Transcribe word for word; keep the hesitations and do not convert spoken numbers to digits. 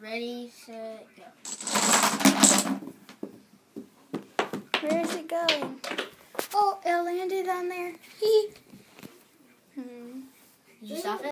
Ready, set, go. Where is it going? Oh, it landed on there. He. Hmm. Did you stop it?